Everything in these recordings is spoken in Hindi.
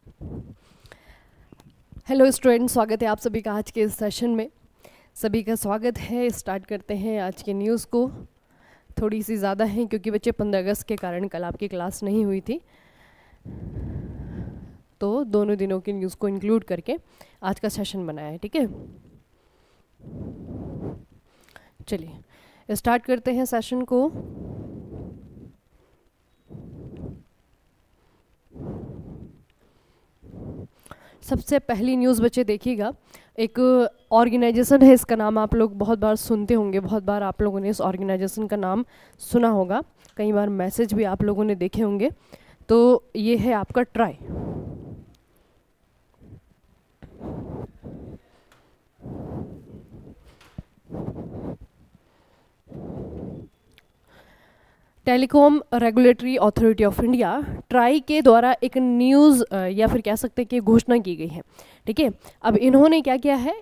हेलो स्टूडेंट, स्वागत है आप सभी का आज के इस सेशन में। सभी का स्वागत है। स्टार्ट करते हैं आज के न्यूज़ को। थोड़ी सी ज़्यादा है क्योंकि बच्चे 15 अगस्त के कारण कल आपकी क्लास नहीं हुई थी, तो दोनों दिनों की न्यूज़ को इंक्लूड करके आज का सेशन बनाया है। ठीक है, चलिए स्टार्ट करते हैं सेशन को। सबसे पहली न्यूज़ बच्चे देखिएगा, एक ऑर्गेनाइजेशन है, इसका नाम आप लोग बहुत बार सुनते होंगे, बहुत बार आप लोगों ने इस ऑर्गेनाइजेशन का नाम सुना होगा, कई बार मैसेज भी आप लोगों ने देखे होंगे। तो ये है आपका TRAI. Telecom regulatory authority of India TRAI के द्वारा एक न्यूज़ या फिर कह सकते हैं कि घोषणा की गई है। ठीक है, अब इन्होंने क्या किया है,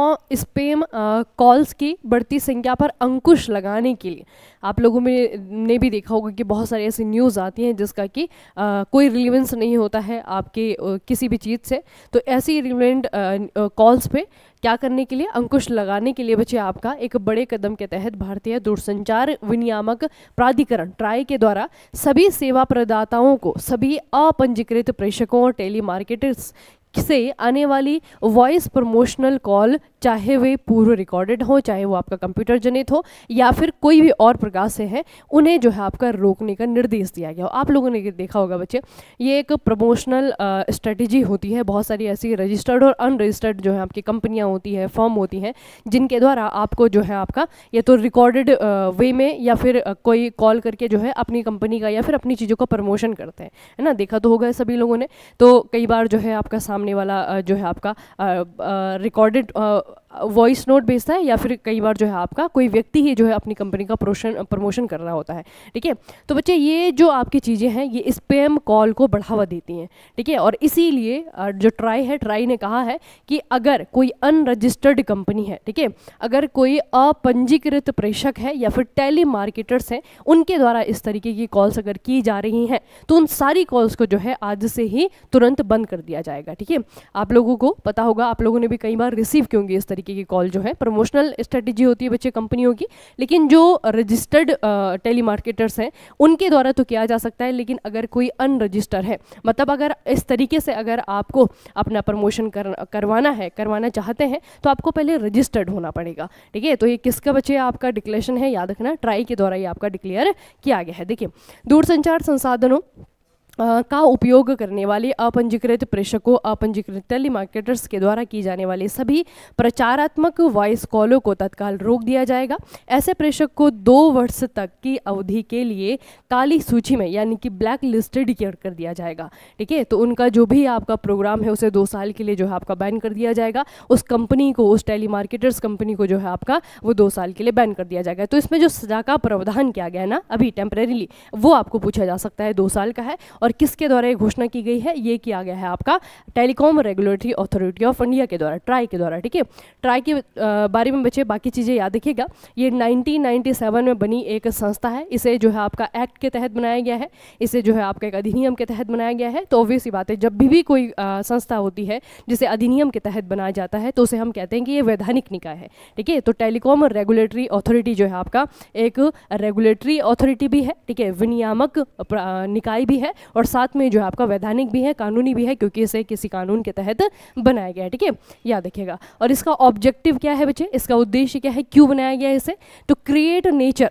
स्पैम कॉल्स की बढ़ती संख्या पर अंकुश लगाने के लिए, आप लोगों में ने भी देखा होगा कि बहुत सारी ऐसी न्यूज़ आती हैं जिसका कि कोई रिलेवेंस नहीं होता है आपके किसी भी चीज़ से। तो ऐसी रिलेवेंट कॉल्स पे क्या करने के लिए, अंकुश लगाने के लिए बच्चे आपका एक बड़े कदम के तहत भारतीय दूरसंचार विनियामक प्राधिकरण ट्राई के द्वारा सभी सेवा प्रदाताओं को, सभी अपंजीकृत प्रेषकों और टेलीमार्केटर्स से आने वाली वॉइस प्रमोशनल कॉल, चाहे वे पूर्व रिकॉर्डेड हो, चाहे वो आपका कंप्यूटर जनित हो या फिर कोई भी और प्रकार से है, उन्हें जो है आपका रोकने का निर्देश दिया गया हो। आप लोगों ने देखा होगा बच्चे, ये एक प्रमोशनल स्ट्रेटजी होती है। बहुत सारी ऐसी रजिस्टर्ड और अनरजिस्टर्ड जो है आपकी कंपनियां होती है, फर्म होती हैं, जिनके द्वारा आपको जो है आपका या तो रिकॉर्डेड वे में या फिर कोई कॉल करके जो है अपनी कंपनी का या फिर अपनी चीज़ों का प्रमोशन करते हैं, है ना। देखा तो होगा सभी लोगों ने। तो कई बार जो है आपका सामने वाला जो है आपका रिकॉर्डेड वॉइस नोट भेजता है या फिर कई बार जो है आपका कोई व्यक्ति ही जो है अपनी कंपनी का प्रमोशन कर रहा होता है। ठीक है, तो बच्चे ये जो आपकी चीज़ें हैं ये स्पैम कॉल को बढ़ावा देती हैं। ठीक है, और इसीलिए जो ट्राई है, ट्राई ने कहा है कि अगर कोई अनरजिस्टर्ड कंपनी है, ठीक है, अगर कोई अपंजीकृत प्रेषक है या फिर टेली मार्केटर्स हैं, उनके द्वारा इस तरीके की कॉल्स अगर की जा रही हैं तो उन सारी कॉल्स को जो है आज से ही तुरंत बंद कर दिया जाएगा। ठीक है, आप लोगों को पता होगा, आप लोगों ने भी कई बार रिसीव की होंगी इस तरीके की कॉल। जो है प्रमोशनल स्ट्रेटेजी होती है बच्चे कंपनियों की, लेकिन जो रजिस्टर्ड टेली मार्केटर्स हैं उनके द्वारा तो किया जा सकता है, लेकिन अगर कोई अनरजिस्टर है, मतलब अगर इस तरीके से अगर आपको अपना प्रमोशन करवाना चाहते हैं तो आपको पहले रजिस्टर्ड होना पड़ेगा। ठीक है, तो ये किसका बच्चे आपका डिक्लेरेशन है, याद रखना, ट्राई के द्वारा ये आपका डिक्लेयर किया गया है। देखिए, दूरसंचार संसाधनों का उपयोग करने वाले अपंजीकृत प्रेषकों, अपंजीकृत टेलीमार्केटर्स के द्वारा की जाने वाले सभी प्रचारात्मक वॉइस कॉलों को तत्काल रोक दिया जाएगा। ऐसे प्रेषक को 2 वर्ष तक की अवधि के लिए काली सूची में यानी कि ब्लैक लिस्टेड कर दिया जाएगा। ठीक है, तो उनका जो भी आपका प्रोग्राम है उसे 2 साल के लिए जो है आपका बैन कर दिया जाएगा। उस कंपनी को, उस टेलीमार्केटर्स कंपनी को जो है आपका वो 2 साल के लिए बैन कर दिया जाएगा। तो इसमें जो सजा का प्रावधान किया गया है ना अभी टेम्परेरीली, वो आपको पूछा जा सकता है, 2 साल का है। और किसके द्वारा ये घोषणा की गई है, ये किया गया है आपका telecom regulatory authority of India के द्वारा, ट्राई के द्वारा। ठीक है, ट्राई के बारे में बच्चे बाकी चीज़ें याद रखिएगा। ये 1997 में बनी एक संस्था है। इसे जो है आपका एक्ट के तहत बनाया गया है, इसे जो है आपका एक अधिनियम के तहत बनाया गया है। तो ऑब्वियस सी बात है, जब भी कोई संस्था होती है जिसे अधिनियम के तहत बनाया जाता है तो उसे हम कहते हैं कि ये वैधानिक निकाय है। ठीक है, तो टेलीकॉम रेगुलेटरी अथॉरिटी जो है आपका एक रेगुलेटरी अथॉरिटी भी है, ठीक है, विनियामक निकाय भी है, और साथ में जो है आपका वैधानिक भी है, कानूनी भी है, क्योंकि इसे किसी कानून के तहत बनाया गया है। ठीक है, याद रखिएगा। और इसका ऑब्जेक्टिव क्या है बच्चे, इसका उद्देश्य क्या है, क्यों बनाया गया है इसे, to create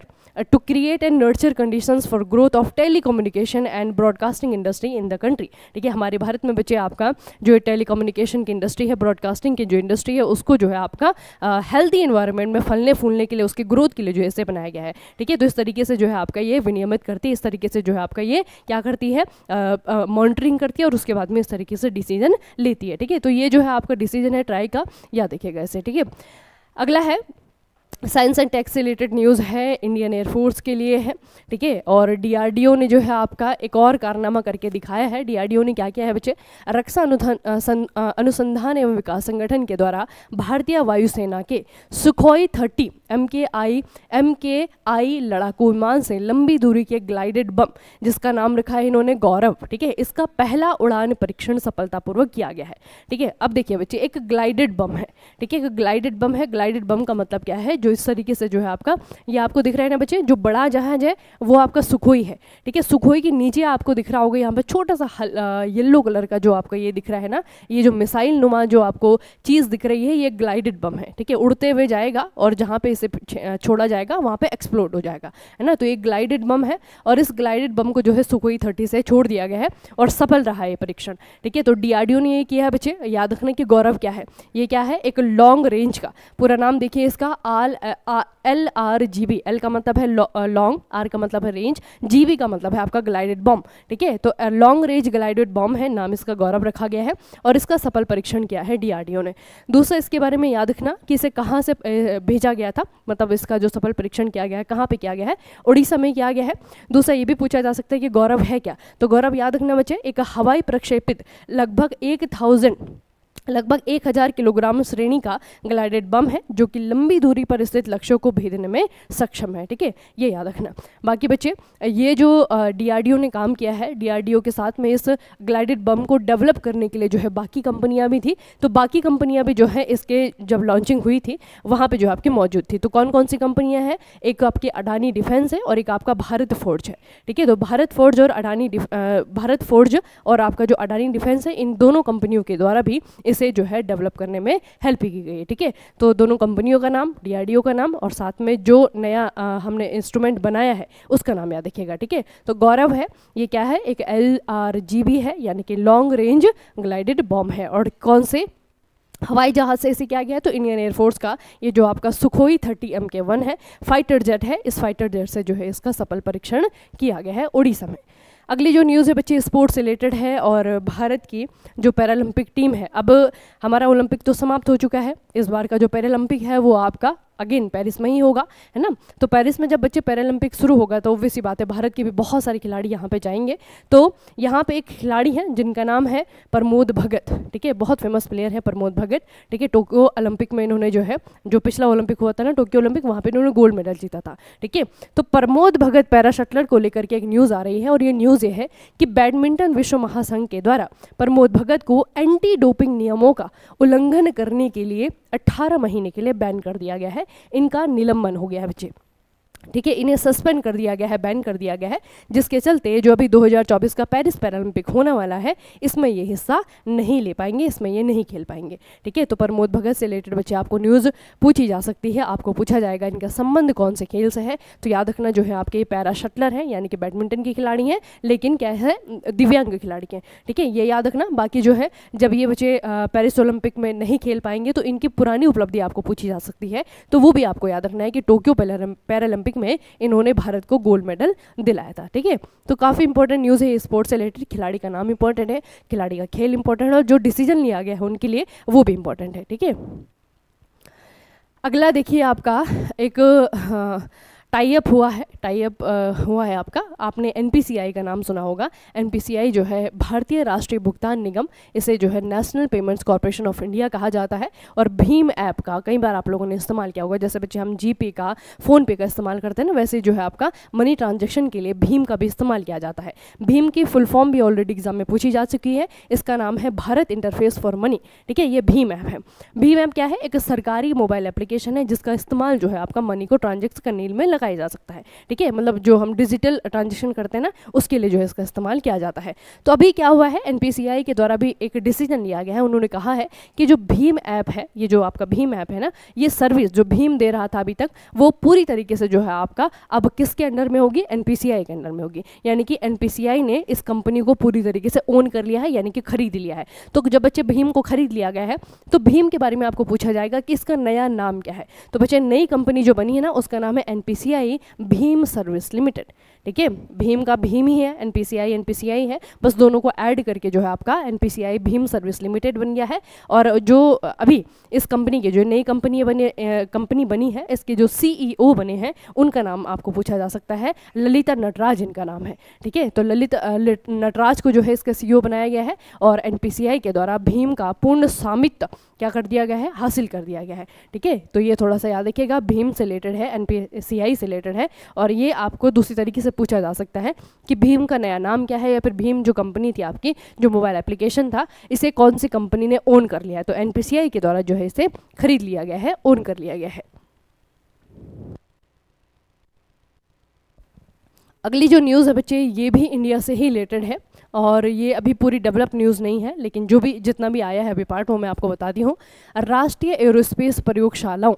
and nurture conditions for growth of telecommunication and broadcasting industry in the country. ठीक है, हमारे भारत में बच्चे आपका जो टेलीकम्युनिकेशन की इंडस्ट्री है, ब्रॉडकास्टिंग की जो इंडस्ट्री है, उसको जो है आपका हेल्दी एनवायरनमेंट में फलने फूलने के लिए, उसकी ग्रोथ के लिए जो है इसे बनाया गया है। ठीक है, तो इस तरीके से जो है आपका ये विनियमित करती है, इस तरीके से जो है आपका ये क्या करती है, मॉनिटरिंग करती है और उसके बाद में इस तरीके से डिसीजन लेती है। ठीक है, तो ये जो है आपका डिसीजन है ट्राई का, याद रखिएगा इसे। ठीक है, अगला है साइंस एंड टेक से रिलेटेड न्यूज़ है, इंडियन एयरफोर्स के लिए है, ठीक है। और डीआरडीओ ने जो है आपका एक और कारनामा करके दिखाया है। डीआरडीओ ने क्या किया है बच्चे, रक्षा अनुसंधान एवं विकास संगठन के द्वारा भारतीय वायुसेना के सुखोई 30 MKI लड़ाकू विमान से लंबी दूरी के ग्लाइडेड बम, जिसका नाम रखा है इन्होंने गौरव, ठीक है, इसका पहला उड़ान परीक्षण सफलतापूर्वक किया गया है, ठीक है। अब देखिए बच्चे, एक ग्लाइडेड बम है, ठीक है, एक ग्लाइडेड बम है। ग्लाइडेड बम का मतलब क्या है, जो इस तरीके से जो है आपका, ये आपको दिख रहा है ना बच्चे, जो बड़ा जहाज है वो आपका सुखोई है, ठीक है। सुखोई के नीचे आपको दिख रहा होगा यहाँ पे छोटा सा येलो कलर का जो आपका ये दिख रहा है ना, ये जो मिसाइल नुमा जो आपको चीज़ दिख रही है, ये ग्लाइडेड बम है, ठीक है। उड़ते हुए जाएगा और जहाँ पे इसे छोड़ा जाएगा वहाँ पे एक्सप्लोड हो जाएगा, है ना। तो ये ग्लाइडेड बम है और इस ग्लाइडेड बम को जो है सुखोई 30 से छोड़ दिया गया है और सफल रहा है ये परीक्षण, ठीक है। तो डीआरडीओ ने ये किया है बच्चे, याद रखना कि गौरव क्या है, ये क्या है, एक लॉन्ग रेंज का, पूरा नाम देखिए इसका LRGB, एल का मतलब है लॉन्ग, आर का मतलब है रेंज, जीबी का मतलब है आपका ग्लाइडेड बॉम्ब, ठीक है। तो लॉन्ग रेंज ग्लाइडेड बॉम्ब है, नाम इसका गौरव रखा गया है और इसका सफल परीक्षण किया है डीआरडीओ ने। दूसरा इसके बारे में याद रखना कि इसे कहाँ से भेजा गया था, मतलब इसका जो सफल परीक्षण किया गया है कहाँ पे किया गया है, उड़ीसा में किया गया है। दूसरा ये भी पूछा जा सकता है कि गौरव है क्या, तो गौरव याद रखना बच्चे, एक हवाई प्रक्षेपित लगभग 1000 किलोग्राम श्रेणी का ग्लाइडेड बम है, जो कि लंबी दूरी पर स्थित लक्ष्यों को भेदने में सक्षम है, ठीक है, ये याद रखना। बाकी बच्चे, ये जो डीआरडीओ ने काम किया है, डीआरडीओ के साथ में इस ग्लाइडेड बम को डेवलप करने के लिए जो है बाकी कंपनियां भी थी, तो बाकी कंपनियां भी जो है इसके जब लॉन्चिंग हुई थी वहाँ पे जो आपकी मौजूद थी। तो कौन कौन सी कंपनियाँ हैं, एक आपकी अडानी डिफेंस है और एक आपका भारत फोर्ज है, ठीक है। तो भारत फोर्ज और आपका जो अडानी डिफेंस है, इन दोनों कंपनियों के द्वारा भी इसे जो है डेवलप करने में हेल्प की गई है, ठीक है। तो दोनों कंपनियों का नाम, डीआरडीओ का नाम और साथ में जो नया हमने इंस्ट्रूमेंट बनाया है उसका नाम याद रखिएगा, ठीक है। तो गौरव है, ये क्या है, एक LRGB है, यानी कि लॉन्ग रेंज ग्लाइडेड बॉम्ब है। और कौन से हवाई जहाज से इसे किया गया है, तो इंडियन एयरफोर्स का ये जो आपका सुखोई 30 MK1 है, फाइटर जेट है, इस फाइटर जेट से जो है इसका सफल परीक्षण किया गया है उड़ीसा में। अगली जो न्यूज़ है बच्चे स्पोर्ट्स से रिलेटेड है और भारत की जो पैरालंपिक टीम है, अब हमारा ओलंपिक तो समाप्त हो चुका है, इस बार का जो पैरालंपिक है वो आपका अगेन पेरिस में ही होगा, है ना। तो पेरिस में जब बच्चे पैरालंपिक शुरू होगा तो ऑब्वियस सी बात है भारत के भी बहुत सारे खिलाड़ी यहाँ पे जाएंगे। तो यहाँ पे एक खिलाड़ी हैं जिनका नाम है प्रमोद भगत, ठीक है, बहुत फेमस प्लेयर है प्रमोद भगत, ठीक है। टोक्यो ओलंपिक में इन्होंने जो है, जो पिछला ओलंपिक हुआ था ना टोक्यो ओलंपिक, वहाँ पर इन्होंने गोल्ड मेडल जीता था, ठीक है। तो प्रमोद भगत पैरा शटलर को लेकर के एक न्यूज़ आ रही है और ये न्यूज़ ये है कि बैडमिंटन विश्व महासंघ के द्वारा प्रमोद भगत को एंटी डोपिंग नियमों का उल्लंघन करने के लिए 18 महीने के लिए बैन कर दिया गया है, इनका निलंबन हो गया है बच्चे, ठीक है, इन्हें सस्पेंड कर दिया गया है, बैन कर दिया गया है, जिसके चलते जो अभी 2024 का पेरिस पैरालंपिक होने वाला है इसमें ये हिस्सा नहीं ले पाएंगे, इसमें ये नहीं खेल पाएंगे, ठीक है। तो प्रमोद भगत से रिलेटेड बच्चे आपको न्यूज़ पूछी जा सकती है, आपको पूछा जाएगा इनका संबंध कौन से खेल से है, तो याद रखना जो है आपके पैरा शटलर हैं, यानी कि बैडमिंटन की खिलाड़ी हैं, लेकिन क्या है दिव्यांग खिलाड़ी हैं, ठीक है, ये याद रखना। बाकी जो है जब ये बच्चे पेरिस ओलंपिक में नहीं खेल पाएंगे तो इनकी पुरानी उपलब्धि आपको पूछी जा सकती है, तो वो भी आपको याद रखना है कि टोक्यो पैरालंपिक में इन्होंने भारत को गोल्ड मेडल दिलाया था, ठीक है। तो काफ़ी इंपॉर्टेंट न्यूज़ है स्पोर्ट्स से रिलेटेड, खिलाड़ी का नाम इंपॉर्टेंट है, खिलाड़ी का खेल इंपॉर्टेंट है और जो डिसीजन लिया गया है उनके लिए वो भी इंपॉर्टेंट है, ठीक है। अगला देखिए आपका एक टाई अप हुआ है आपका, आपने NPCI का नाम सुना होगा। NPCI जो है भारतीय राष्ट्रीय भुगतान निगम, इसे जो है national payments corporation of India कहा जाता है। और भीम ऐप का कई बार आप लोगों ने इस्तेमाल किया होगा, जैसे बच्चे हम GPay का, फ़ोनपे का इस्तेमाल करते हैं ना, वैसे जो है आपका मनी ट्रांजेक्शन के लिए भीम का भी इस्तेमाल किया जाता है। भीम की फुल फॉर्म भी ऑलरेडी एग्जाम में पूछी जा चुकी है, इसका नाम है भारत इंटरफेस फॉर मनी, ठीक है, ये भीम ऐप है। भीम ऐप क्या है, एक सरकारी मोबाइल एप्लीकेशन है जिसका इस्तेमाल जो है आपका मनी को ट्रांजेक्ट करने में लगाया जा सकता है, ठीक है, मतलब जो हम डिजिटल ट्रांजेक्शन करते हैं ना उसके लिए जो है इसका इस्तेमाल किया जाता है। तो अभी क्या हुआ है, NPCI के द्वारा भी एक डिसीजन लिया गया है, उन्होंने कहा है कि जो भीम ऐप है, ये जो आपका भीम ऐप है ना, ये सर्विस जो भीम दे रहा था अभी तक वो पूरी तरीके से जो है आपका अब किसके अंडर में होगी, NPCI के अंडर में होगी, यानी कि NPCI ने इस कंपनी को पूरी तरीके से ओन कर लिया है, यानी कि खरीद लिया है। तो जब बच्चे भीम को खरीद लिया गया है तो भीम के बारे में आपको पूछा जाएगा कि इसका नया नाम क्या है, तो बच्चे नई कंपनी जो बनी है ना उसका नाम है NPCI एनपीसीआई भीम सर्विस लिमिटेड। ठीक है, भीम का भीम ही है, एनपीसीआई एनपीसीआई है, बस दोनों को ऐड करके जो है आपका एनपीसीआई भीम सर्विस लिमिटेड बन गया है। और जो अभी इस कंपनी के जो नई कंपनी बनी है, इसके जो सीईओ बने हैं उनका नाम आपको पूछा जा सकता है, ललिता नटराज इनका नाम है। ठीक है, तो ललिता नटराज को जो है इसका सीईओ बनाया गया है और एनपीसीआई के द्वारा भीम का पूर्ण स्वामित्व क्या कर दिया गया है, हासिल कर दिया गया है। ठीक है, तो ये थोड़ा सा याद रखिएगा, भीम से रिलेटेड है, एनपीसीआई से रिलेटेड है। और ये आपको दूसरी तरीके से पूछा जा सकता है कि भीम का नया नाम क्या है, या फिर भीम जो कंपनी थी आपकी, जो मोबाइल एप्लीकेशन था, इसे कौन सी कंपनी ने ओन कर लिया है। तो एनपीसीआई के द्वारा जो है इसे खरीद लिया गया है, ओन कर लिया गया है। अगली जो न्यूज़ है बच्चे, ये भी इंडिया से ही रिलेटेड है और ये अभी पूरी डेवलप न्यूज़ नहीं है, लेकिन जो भी जितना भी आया है अभी पार्ट वो मैं आपको बता दी हूँ। राष्ट्रीय एरोस्पेस प्रयोगशालाओं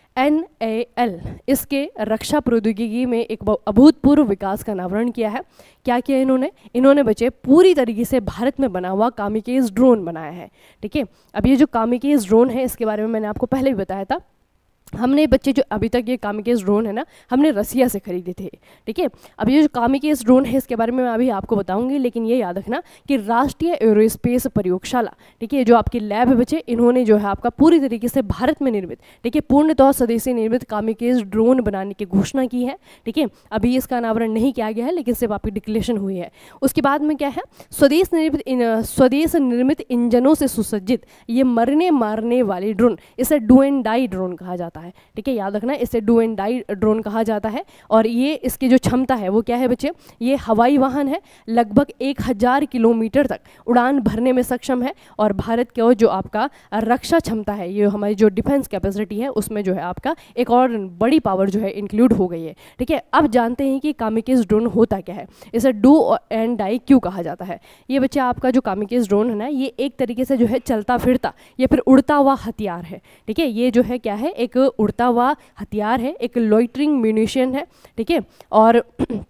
NAL इसके रक्षा प्रौद्योगिकी में एक अभूतपूर्व विकास का अनावरण किया है। क्या किया इन्होंने बच्चे पूरी तरीके से भारत में बना हुआ कामिकेज ड्रोन बनाया है। ठीक है, अब ये जो कामिकेज ड्रोन है इसके बारे में मैंने आपको पहले भी बताया था। हमने बच्चे जो अभी तक ये कामिकेज ड्रोन है ना, हमने रसिया से खरीदे थे। ठीक है, अब ये जो कामिकेज ड्रोन है इसके बारे में मैं अभी आपको बताऊंगी, लेकिन ये याद रखना कि राष्ट्रीय एरोस्पेस प्रयोगशाला, ठीक है, जो आपकी लैब है बच्चे, इन्होंने जो है आपका पूरी तरीके से भारत में निर्मित, ठीक है, पूर्णतः स्वदेशी निर्मित कामिकेज ड्रोन बनाने की घोषणा की है। ठीक है, अभी इसका अनावरण नहीं किया गया है, लेकिन सिर्फ आपकी डिक्लेरेशन हुई है। उसके बाद में क्या है, स्वदेश निर्मित इंजनों से सुसज्जित ये मरने मारने वाली ड्रोन, इसे डू एंड डाई ड्रोन कहा जाता है। ठीक है, याद रखना, इसे डू एंड डाई ड्रोन कहा जाता है। और ये इसकी जो क्षमता है वो क्या है बच्चे, ये हवाई वाहन है, लगभग 1000 किलोमीटर तक उड़ान भरने में सक्षम है। और भारत के जो आपका रक्षा क्षमता है, ये हमारी जो डिफेंस कैपेसिटी है, उसमें जो है आपका एक और बड़ी पावर जो है इंक्लूड हो गई है। ठीक है, अब जानते हैं कि कामिकेज ड्रोन होता क्या है, इसे डू एंड डाई क्यों कहा जाता है। ये बच्चे आपका जो कामिकेज ड्रोन है ना, ये एक तरीके से जो है चलता फिरता या फिर उड़ता हुआ हथियार है। ठीक है, ये जो है क्या है, एक उड़ता हुआ हथियार है, एक लॉइटरिंग म्यूनिशन है। ठीक है, और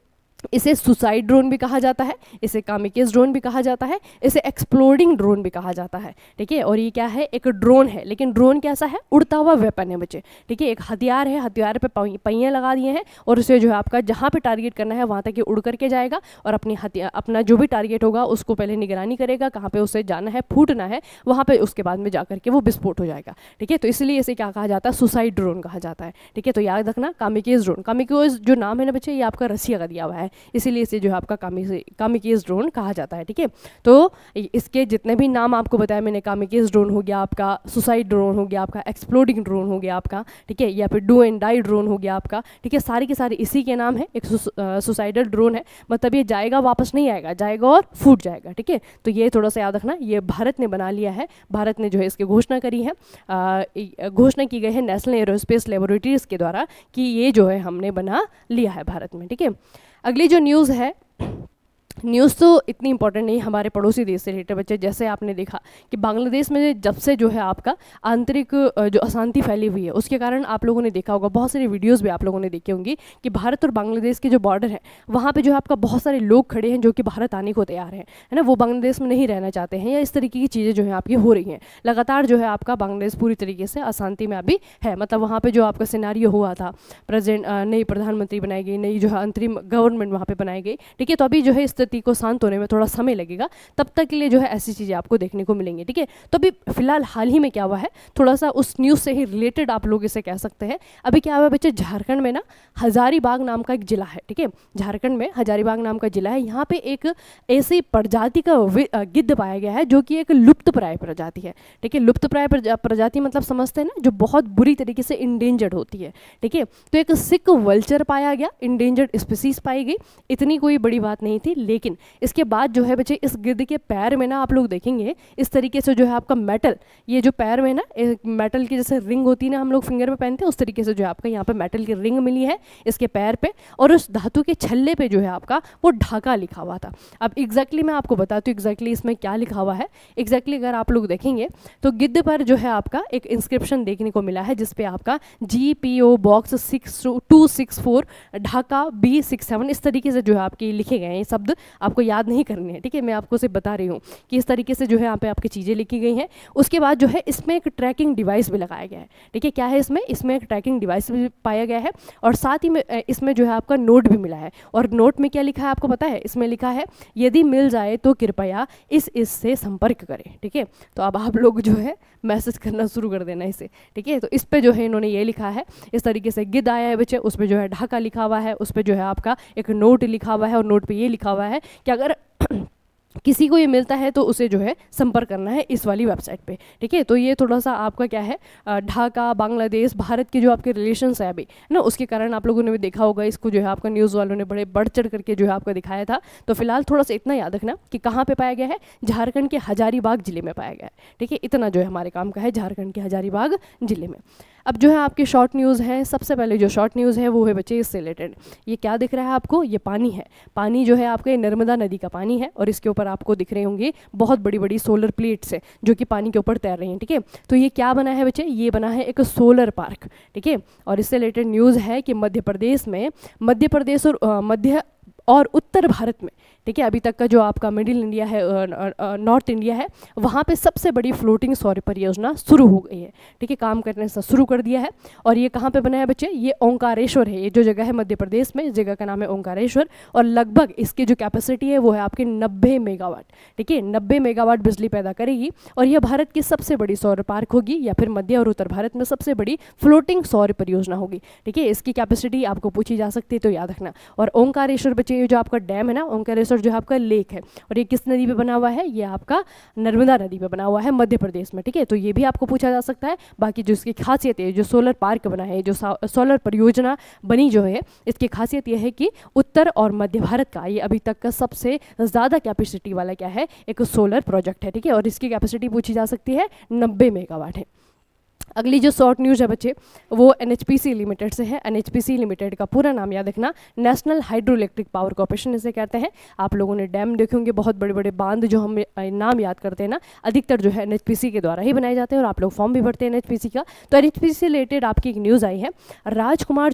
इसे सुसाइड ड्रोन भी कहा जाता है, इसे कामिकेज ड्रोन भी कहा जाता है, इसे एक्सप्लोडिंग ड्रोन भी कहा जाता है। ठीक है, और ये क्या है, एक ड्रोन है, लेकिन ड्रोन कैसा है, उड़ता हुआ वेपन है बच्चे। ठीक है, एक हथियार है, हथियार पे पहिए लगा दिए हैं और उसे जो है आपका जहाँ पे टारगेट करना है वहाँ तक ये उड़ करके जाएगा और अपना जो भी टारगेट होगा उसको पहले निगरानी करेगा, कहाँ पे उसे जाना है, फूटना है, वहाँ पे उसके बाद में जा करके वो विस्फोट हो जाएगा। ठीक है, तो इसलिए इसे क्या कहा जाता है, सुसाइड ड्रोन कहा जाता है। ठीक है, तो याद रखना कामिकेज ड्रोन, कामिकेज जो नाम है ना बच्चे, ये आपका रसिया का दिया हुआ है, इसीलिए इसे जो है आपका कामिकेज ड्रोन कहा जाता है। ठीक है, तो इसके जितने भी नाम आपको बताया मैंने, कामिकेज ड्रोन हो गया आपका, सुसाइड ड्रोन हो गया आपका, एक्सप्लोडिंग ड्रोन हो गया आपका, ठीक है, या फिर डू एंड डाई ड्रोन हो गया आपका। ठीक है, सारे के सारे इसी के नाम है। एक सुसाइडल ड्रोन है, मतलब ये जाएगा वापस नहीं आएगा, जाएगा और फूट जाएगा। ठीक है, तो ये थोड़ा सा याद रखना, ये भारत ने बना लिया है, भारत ने जो है इसकी घोषणा करी है, घोषणा की गई है नेशनल एरोस्पेस लेबोरेटरीज के द्वारा कि ये जो है हमने बना लिया है भारत में। ठीक है, अगली जो न्यूज़ है, न्यूज़ तो इतनी इंपॉर्टेंट नहीं, हमारे पड़ोसी देश से रिलेटेड बच्चे। जैसे आपने देखा कि बांग्लादेश में जब से जो है आपका आंतरिक जो अशांति फैली हुई है, उसके कारण आप लोगों ने देखा होगा, बहुत सारी वीडियोस भी आप लोगों ने देखी होंगी कि भारत और बांग्लादेश के जो बॉर्डर है वहाँ पे जो है आपका बहुत सारे लोग खड़े हैं जो कि भारत आने को तैयार हैं, है ना, वो बांग्लादेश में नहीं रहना चाहते हैं, या इस तरीके की चीज़ें जो है आपकी हो रही हैं। लगातार जो है आपका बांग्लादेश पूरी तरीके से अशांति में अभी है, मतलब वहाँ पर जो आपका सिनारियो हुआ था, प्रेजेंट नई प्रधानमंत्री बनाई गई, नई जो है अंतरिम गवर्नमेंट वहाँ पर बनाई गई। ठीक है, तो अभी जो है स्थिति को शांत होने में थोड़ा समय लगेगा, तब तक के लिए जो है ऐसी चीज़ें आपको देखने को मिलेंगी। ठीक है, तो अभी फिलहाल हाल ही में क्या हुआ है, थोड़ा सा उस न्यूज़ से ही रिलेटेड आप लोग इसे कह सकते हैं। अभी क्या हुआ बच्चे, झारखंड में ना हजारीबाग नाम का एक जिला है। ठीक है, झारखंड में हजारीबाग नाम का जिला है, यहाँ पे एक ऐसी प्रजाति का गिद्ध पाया गया है जो कि एक लुप्तप्राय प्रजाति है। ठीक है, लुप्तप्राय प्रजाति मतलब समझते हैं ना, जो बहुत बुरी तरीके से इंडेंजर्ड होती है। ठीक है, तो एक सिक वल्चर पाया गया, इंडेंजर्ड स्पीसीज पाई गई, इतनी कोई बड़ी बात नहीं थी। लेकिन इसके बाद जो है बच्चे, इस गिद्ध के पैर में ना आप लोग देखेंगे इस तरीके से जो है आपका मेटल, ये जो पैर में ना मेटल की जैसे रिंग होती है ना, हम लोग फिंगर में पहनते हैं, उस तरीके से जो है आपका यहाँ पे मेटल की रिंग मिली है इसके पैर पे, और उस धातु के छल्ले पे जो है आपका वो ढाका लिखा हुआ था। अब एग्जैक्टली मैं आपको बताती हूँ एग्जैक्टली इसमें क्या लिखा हुआ है। एग्जैक्टली अगर आप लोग देखेंगे तो गिद्ध पर जो है आपका एक इंस्क्रिप्शन देखने को मिला है, जिसपे आपका GPO बॉक्स 6264 ढाका B67 इस तरीके से जो है आपके लिखे गए हैं शब्द, आपको याद नहीं करनी है, ठीक है, मैं आपको सिर्फ बता रही हूँ कि इस तरीके से जो है यहाँ पे आपकी चीज़ें लिखी गई हैं। उसके बाद जो है इसमें एक ट्रैकिंग डिवाइस भी लगाया गया है, ठीक है, क्या है इसमें एक ट्रैकिंग डिवाइस भी पाया गया है और साथ ही में इसमें जो है आपका नोट भी मिला है। और नोट में क्या लिखा है आपको पता है? इसमें लिखा है यदि मिल जाए तो कृपया इससे संपर्क करें, ठीक है। तो अब आप लोग जो है मैसेज करना शुरू कर देना इसे, ठीक है। तो इस पे जो है इन्होंने ये लिखा है इस तरीके से, गिद्ध आया है बच्चे, उस पर जो है ढाका लिखा हुआ है, उस पर जो है आपका एक नोट लिखा हुआ है और नोट पे ये लिखा हुआ है कि अगर किसी को ये मिलता है तो उसे जो है संपर्क करना है इस वाली वेबसाइट पे, ठीक है। तो ये थोड़ा सा आपका क्या है, ढाका, बांग्लादेश, भारत के जो आपके रिलेशंस है अभी ना, उसके कारण आप लोगों ने भी देखा होगा, इसको जो है आपका न्यूज़ वालों ने बड़े बढ़ चढ़ करके जो है आपको दिखाया था। तो फिलहाल थोड़ा सा इतना याद रखना कि कहाँ पे पाया गया है, झारखंड के हजारीबाग जिले में पाया गया है, ठीक है। इतना जो है हमारे काम का है, झारखंड के हजारीबाग जिले में। अब जो है आपकी शॉर्ट न्यूज़ है, सबसे पहले जो शॉर्ट न्यूज़ है वो है बच्चे इससे रिलेटेड। ये क्या दिख रहा है आपको? ये पानी है, पानी जो है आपके नर्मदा नदी का पानी है और इसके ऊपर आपको दिख रहे होंगे बहुत बड़ी बड़ी सोलर प्लेट्स है जो कि पानी के ऊपर तैर रही हैं, ठीक है। तो ये क्या बना है बच्चे? ये बना है एक सोलर पार्क, ठीक है। और इससे रिलेटेड न्यूज़ है कि मध्य प्रदेश और मध्य और उत्तर भारत में, ठीक है, अभी तक का जो आपका मिडिल इंडिया है, नॉर्थ इंडिया है, वहाँ पे सबसे बड़ी फ्लोटिंग सौर परियोजना शुरू हो गई है, ठीक है, काम करने से शुरू कर दिया है। और ये कहाँ पे बना है बच्चे? ये ओंकारेश्वर है, ये जो जगह है मध्य प्रदेश में, इस जगह का नाम है ओंकारेश्वर। और लगभग इसकी जो कैपेसिटी है वो है आपकी 90 मेगावाट, ठीक है, 90 मेगावाट बिजली पैदा करेगी। और यह भारत की सबसे बड़ी सौर पार्क होगी या फिर मध्य और उत्तर भारत में सबसे बड़ी फ्लोटिंग सौर परियोजना होगी, ठीक है। इसकी कैपेसिटी आपको पूछी जा सकती है तो याद रखना। और ओंकारेश्वर बच्चे ये जो आपका डैम है ना, ओंकारेश्वर जो है आपका लेक है, और ये किस नदी पे बना हुआ है? ये आपका नर्मदा नदी पे बना हुआ है मध्य प्रदेश में, ठीक है। तो ये भी आपको पूछा जा सकता है। बाकी जो इसकी खासियत है, जो सोलर पार्क बना है, जो सोलर परियोजना बनी जो है, इसकी खासियत यह है कि उत्तर और मध्य भारत का ये अभी तक का सबसे ज़्यादा कैपेसिटी वाला क्या है, एक सोलर प्रोजेक्ट है, ठीक है। और इसकी कैपेसिटी पूछी जा सकती है 90 मेगावाट है। अगली जो शॉर्ट न्यूज़ है बच्चे वो NHPC लिमिटेड से है। NHPC लिमिटेड का पूरा नाम याद रखना, national hydro electric power corporation इसे कहते हैं। आप लोगों ने डैम देखे होंगे, बहुत बड़े बड़े बांध जो हम नाम याद करते हैं ना, अधिकतर जो है NHPC के द्वारा ही बनाए जाते हैं और आप लोग फॉर्म भी भरते हैं NHPC का। तो NHPC से रिलेटेड आपकी एक न्यूज़ आई है, राजकुमार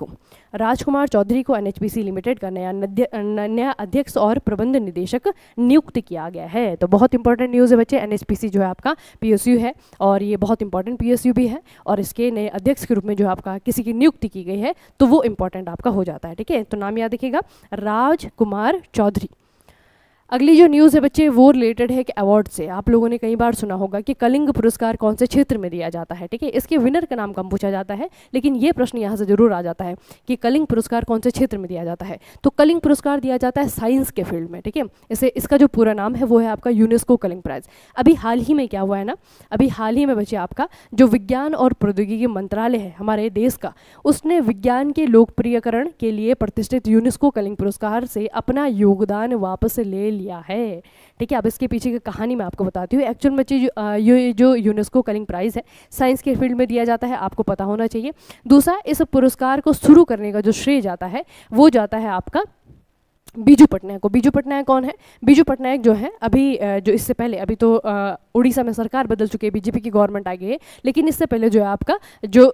चौधरी को NHPC लिमिटेड का नया अध्यक्ष और प्रबंध निदेशक नियुक्त किया गया है। तो बहुत इंपॉर्टेंट न्यूज़ है बच्चे। NHPC जो है आपका PSU है और ये बहुत इंपॉर्टेंट PSU भी है, और इसके नए अध्यक्ष के रूप में जो आपका किसी की नियुक्ति की गई है तो वो इंपॉर्टेंट आपका हो जाता है, ठीक है। तो नाम याद रखिएगा, राजकुमार चौधरी। अगली जो न्यूज़ है बच्चे वो रिलेटेड है कि अवार्ड से। आप लोगों ने कई बार सुना होगा कि कलिंग पुरस्कार कौन से क्षेत्र में दिया जाता है, ठीक है। इसके विनर का नाम कम पूछा जाता है, लेकिन ये प्रश्न यहाँ से जरूर आ जाता है कि कलिंग पुरस्कार कौन से क्षेत्र में दिया जाता है। तो कलिंग पुरस्कार दिया जाता है साइंस के फील्ड में, ठीक है। इसका जो पूरा नाम है वो है आपका यूनेस्को कलिंग प्राइज। अभी हाल ही में क्या हुआ है ना, अभी हाल ही में बच्चे आपका जो विज्ञान और प्रौद्योगिकी मंत्रालय है हमारे देश का, उसने विज्ञान के लोकप्रियकरण के लिए प्रतिष्ठित यूनेस्को कलिंग पुरस्कार से अपना योगदान वापस ले लिया है, ठीक है। अब इसके पीछे की कहानी मैं आपको बताती हूँ। एक्चुअल में जो यूनेस्को कलिंग प्राइज़ है साइंस के फील्ड में दिया जाता है, आपको पता होना चाहिए। दूसरा, इस पुरस्कार को शुरू करने का जो श्रेय जाता है वो जाता है आपका बीजू पटनायक को। बीजू पटनायक कौन है? बीजू पटनायक जो है अभी जो इससे पहले, अभी तो उड़ीसा में सरकार बदल चुकी है, बीजेपी की गवर्नमेंट आ गई है, लेकिन इससे पहले जो है आपका जो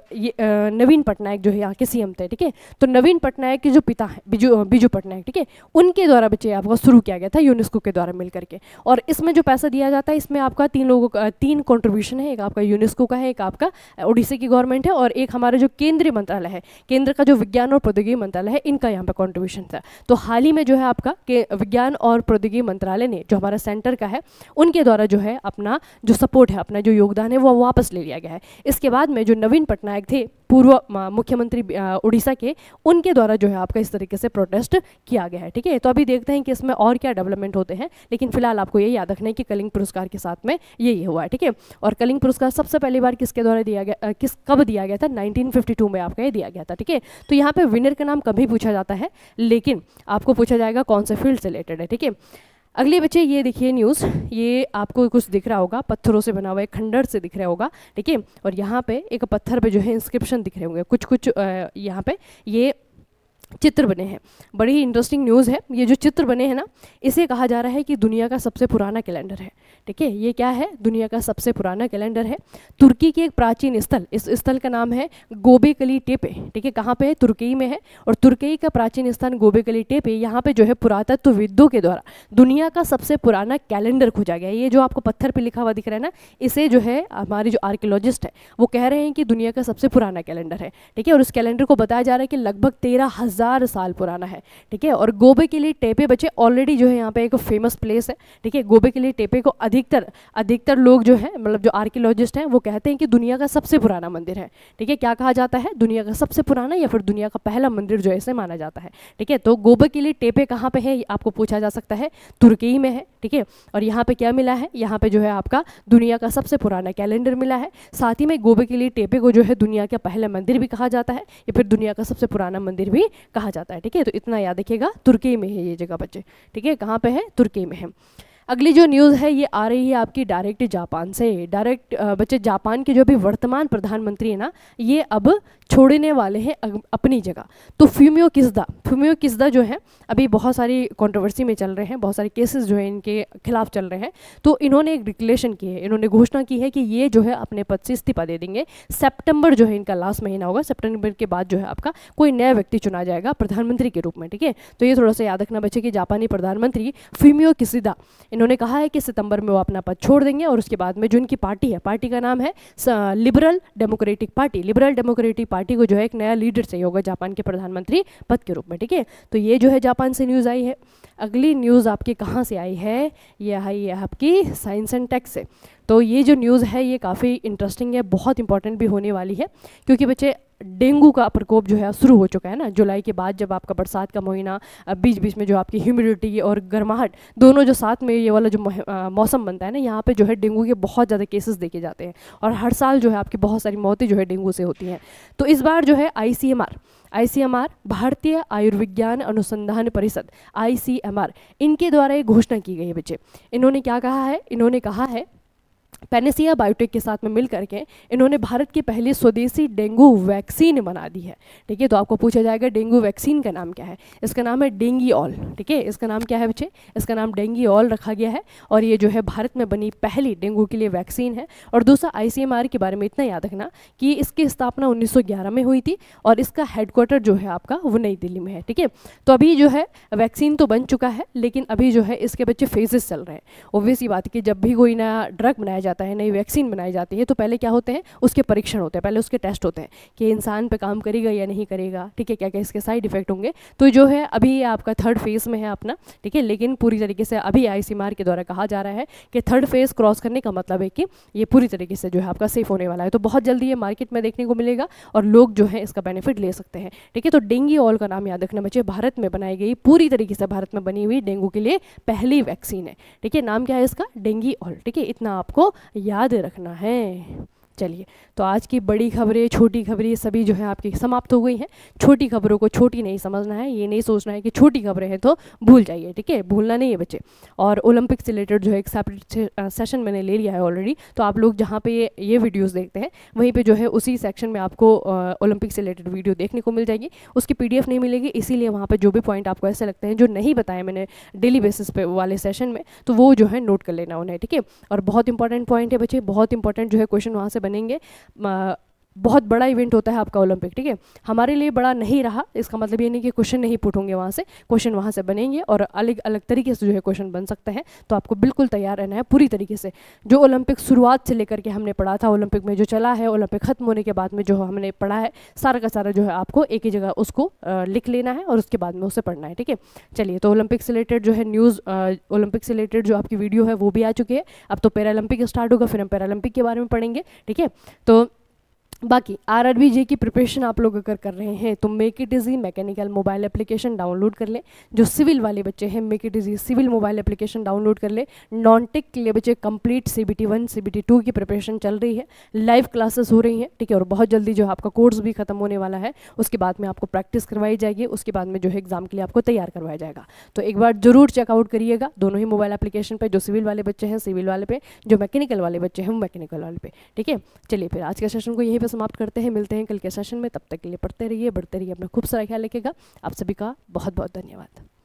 नवीन पटनायक जो है यहाँ के CM थे, ठीक है। तो नवीन पटनायक के जो पिता हैं बीजू पटनायक, ठीक है, उनके द्वारा बच्चे आपका शुरू किया गया था यूनेस्को के द्वारा मिल करके। और इसमें जो पैसा दिया जाता है इसमें आपका 3 लोगों का 3 कॉन्ट्रीब्यूशन है, एक आपका यूनेस्को का है, एक आपका उड़ीसा की गवर्नमेंट है, और एक हमारा जो केंद्रीय मंत्रालय है, केंद्र का जो विज्ञान और प्रौद्योगिकी मंत्रालय है, इनका यहाँ पर कॉन्ट्रीब्यूशन था। तो हाल ही में जो है आपका के विज्ञान और प्रौद्योगिकी मंत्रालय ने, जो हमारा सेंटर का है, उनके द्वारा जो है अपना जो सपोर्ट है, अपना जो योगदान है वो वापस ले लिया गया है। इसके बाद में जो नवीन पटनायक थे, पूर्व मुख्यमंत्री उड़ीसा के, उनके द्वारा जो है आपका इस तरीके से प्रोटेस्ट किया गया है, ठीक है। तो अभी देखते हैं कि इसमें और क्या डेवलपमेंट होते हैं, लेकिन फिलहाल आपको ये याद रखना है कि कलिंग पुरस्कार के साथ में यही हुआ है, ठीक है। और कलिंग पुरस्कार सबसे पहली बार किसके द्वारा दिया गया, कब दिया गया था? 1952 में आपका ये दिया गया था, ठीक है। तो यहाँ पे विनर का नाम कभी पूछा जाता है, लेकिन आपको पूछा जाएगा कौन से फील्ड से रिलेटेड है, ठीक है। अगले बच्चे ये देखिए न्यूज़, ये आपको कुछ दिख रहा होगा, पत्थरों से बना हुआ एक खंडर से दिख रहा होगा, ठीक है। और यहाँ पे एक पत्थर पे जो है इंस्क्रिप्शन दिख रहे होंगे कुछ यहाँ पे। ये चित्र बने हैं। बड़ी ही इंटरेस्टिंग न्यूज़ है। ये जो चित्र बने हैं ना, इसे कहा जा रहा है कि दुनिया का सबसे पुराना कैलेंडर है। ठीक है, ये क्या है? दुनिया का सबसे पुराना कैलेंडर है। तुर्की के एक प्राचीन स्थल, इस स्थल का नाम है गोबेकली टेपे। ठीक है, कहाँ पे है? तुर्की में है। और तुर्की का प्राचीन स्थान गोबेकली टेपे, यहाँ पे जो है पुरातत्वविदों के द्वारा दुनिया का सबसे पुराना कैलेंडर खोजा गया। ये जो आपको पत्थर पे लिखा हुआ दिख रहा है ना, इसे जो है हमारे जो आर्कियोलॉजिस्ट है वो कह रहे हैं कि दुनिया का सबसे पुराना कैलेंडर है। ठीक है, और उस कैलेंडर को बताया जा रहा है कि लगभग 13,000 साल पुराना है। ठीक है, और गोबेकली टेपे बच्चे ऑलरेडी जो है यहाँ पे एक फेमस प्लेस है। ठीक है, गोबेकली टेपे को अधिकतर लोग जो है, मतलब जो आर्कियोलॉजिस्ट हैं, वो कहते हैं कि दुनिया का सबसे पुराना मंदिर है। ठीक है, क्या कहा जाता है? दुनिया का सबसे पुराना या फिर दुनिया का पहला मंदिर जो ऐसे माना जाता है। ठीक है, तो गोबेकली टेपे कहाँ पे है आपको पूछा जा सकता है? तुर्की में है। ठीक है, और यहाँ पे क्या मिला है? यहाँ पे जो है आपका दुनिया का सबसे पुराना कैलेंडर मिला है। साथ ही में गोबेकली टेपे को जो है दुनिया का पहला मंदिर भी कहा जाता है या फिर दुनिया का सबसे पुराना मंदिर भी कहा जाता है। ठीक है, तो इतना याद रखिएगा, तुर्की में है ये जगह बच्चे। ठीक है, कहाँ पे है? तुर्की में है। अगली जो न्यूज़ है ये आ रही है आपकी डायरेक्ट जापान से। डायरेक्ट बच्चे जापान के जो भी वर्तमान प्रधानमंत्री है ना, ये अब छोड़ने वाले हैं अपनी जगह। तो फूमियो किशिदा जो है अभी बहुत सारी कंट्रोवर्सी में चल रहे हैं, बहुत सारे केसेस जो है इनके खिलाफ चल रहे हैं। तो इन्होंने एक डिक्लेरेशन की है, इन्होंने घोषणा की है कि ये जो है अपने पद से इस्तीफा दे देंगे। सितंबर जो है इनका लास्ट महीना होगा, सितंबर के बाद जो है आपका कोई नया व्यक्ति चुना जाएगा प्रधानमंत्री के रूप में। ठीक है, तो ये थोड़ा सा याद रखना बच्चे कि जापानी प्रधानमंत्री फूमियो किशिदा, इन्होंने कहा है कि सितंबर में वो अपना पद छोड़ देंगे और उसके बाद में जो इनकी पार्टी है, पार्टी का नाम है liberal democratic party. Liberal democratic party को जो है एक नया लीडर चाहिए होगा जापान के प्रधानमंत्री पद के रूप में। ठीक है, तो ये जो है जापान से न्यूज़ आई है। अगली न्यूज़ आपके कहाँ से आई है? ये आई है आपकी साइंस एंड टेक से। तो ये जो न्यूज़ है ये काफ़ी इंटरेस्टिंग है, बहुत इंपॉर्टेंट भी होने वाली है, क्योंकि बच्चे डेंगू का प्रकोप जो है शुरू हो चुका है ना। जुलाई के बाद जब आपका बरसात का महीना, बीच बीच में जो आपकी ह्यूमिडिटी और गर्माहट दोनों जो साथ में ये वाला जो मौसम बनता है ना, यहाँ पे जो है डेंगू के बहुत ज़्यादा केसेस देखे जाते हैं और हर साल जो है आपकी बहुत सारी मौतें जो है डेंगू से होती हैं। तो इस बार जो है ICMR भारतीय आयुर्विज्ञान अनुसंधान परिषद ICMR, इनके द्वारा ये घोषणा की गई है बच्चे। इन्होंने क्या कहा है? इन्होंने कहा है पैनेसिया बायोटेक के साथ में मिल करके इन्होंने भारत की पहली स्वदेशी डेंगू वैक्सीन बना दी है। ठीक है, तो आपको पूछा जाएगा डेंगू वैक्सीन का नाम क्या है? इसका नाम है डेंगीऑल। ठीक है, इसका नाम क्या है बच्चे? इसका नाम डेंगीऑल रखा गया है और ये जो है भारत में बनी पहली डेंगू के लिए वैक्सीन है। और दूसरा ICMR के बारे में इतना याद रखना कि इसकी स्थापना 1911 में हुई थी और इसका हेडक्वार्टर जो है आपका वो नई दिल्ली में है। ठीक है, तो अभी जो है वैक्सीन तो बन चुका है, लेकिन अभी जो है इसके बच्चे फेजेस चल रहे हैं। ऑब्वियस ही बात है कि जब भी कोई नया ड्रग बनाया जाता है, नई वैक्सीन बनाई जाती है, तो पहले क्या होते हैं? उसके परीक्षण होते हैं, पहले उसके टेस्ट होते हैं कि इंसान पे काम करेगा या नहीं करेगा। ठीक है, क्या क्या इसके साइड इफेक्ट होंगे। तो जो है अभी ये आपका थर्ड फेज में है अपना। ठीक है, लेकिन पूरी तरीके से अभी ICMR के द्वारा कहा जा रहा है कि थर्ड फेज क्रॉस करने का मतलब है कि ये पूरी तरीके से जो है आपका सेफ होने वाला है। तो बहुत जल्दी ये मार्केट में देखने को मिलेगा और लोग जो है इसका बेनिफिट ले सकते हैं। ठीक है, तो डेंगीऑल का नाम याद रखना बच्चे, भारत में बनाई गई, पूरी तरीके से भारत में बनी हुई डेंगू के लिए पहली वैक्सीन है। ठीक है, नाम क्या है इसका? डेंगीऑल। ठीक है, इतना आपको याद रखना है। चलिए, तो आज की बड़ी खबरें, छोटी खबरें सभी जो है आपकी समाप्त हो गई हैं। छोटी खबरों को छोटी नहीं समझना है, ये नहीं सोचना है कि छोटी खबरें हैं तो भूल जाइए। ठीक है, भूलना नहीं है बच्चे। और ओलंपिक से रिलेटेड जो है एक सेपरेट सेशन मैंने ले लिया है ऑलरेडी, तो आप लोग जहाँ पे ये वीडियोस देखते हैं वहीं पे जो है उसी सेक्शन में आपको ओलंपिक से रिलेटेड वीडियो देखने को मिल जाएगी। उसकी PDF नहीं मिलेगी, इसीलिए वहाँ पर जो भी पॉइंट आपको ऐसे लगते हैं जो नहीं बताए मैंने डेली बेसिस पे वाले सेशन में, तो वो जो है नोट कर लेना उन्हें। ठीक है, और बहुत इंपॉर्टेंट पॉइंट है बच्चे, बहुत इंपॉर्टेंट जो है क्वेश्चन वहाँ से बनेंगे। बहुत बड़ा इवेंट होता है आपका ओलंपिक। ठीक है, हमारे लिए बड़ा नहीं रहा, इसका मतलब ये नहीं कि क्वेश्चन नहीं पुट होंगे वहाँ से, क्वेश्चन वहाँ से बनेंगे और अलग अलग तरीके से जो है क्वेश्चन बन सकते हैं। तो आपको बिल्कुल तैयार रहना है पूरी तरीके से। जो ओलंपिक शुरुआत से लेकर के हमने पढ़ा था, ओलंपिक में जो चला है, ओलंपिक खत्म होने के बाद में जो हमने पढ़ा है, सारा का सारा जो है आपको एक ही जगह उसको लिख लेना है और उसके बाद में उसे पढ़ना है। ठीक है, चलिए, तो ओलंपिक से रिलेटेड जो है न्यूज़, ओलंपिक से रिलेटेड जो आपकी वीडियो है वो भी आ चुकी है। अब तो पैरालंपिक स्टार्ट होगा, फिर हम पैरालंपिक के बारे में पढ़ेंगे। ठीक है, तो बाकी RRBJ की प्रिपरेशन आप लोग अगर कर रहे हैं तो make it easy mechanical mobile application download कर लें। जो सिविल वाले बच्चे हैं, make it easy civil mobile application download कर ले। नॉन टेक के लिए बच्चे कंप्लीट CBT 1 CBT 2 की प्रिपरेशन चल रही है, लाइव क्लासेस हो रही हैं। ठीक है, और बहुत जल्दी जो आपका कोर्स भी खत्म होने वाला है, उसके बाद में आपको प्रैक्टिस करवाई जाएगी, उसके बाद में जो है एग्जाम के लिए आपको तैयार करवाया जाएगा। तो एक बार जरूर चेकआउट करिएगा दोनों ही मोबाइल एप्लीकेशन पे, जो सिविल वाले बच्चे हैं सिविल वाले पे, जो मैकेनिकल वाले बच्चे हैं वो मैकेनिकल वाले पे। ठीक है, चलिए फिर आज के सेशन को यहीं पर पे समाप्त करते हैं, मिलते हैं कल के सेशन में। तब तक के लिए पढ़ते रहिए, बढ़ते रहिए, अपना खूब सारा ख्याल रखिएगा। आप सभी का बहुत बहुत धन्यवाद।